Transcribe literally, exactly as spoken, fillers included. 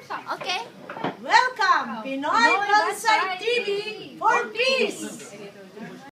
Okay. Welcome, Pinoy Bansay T V for Peace!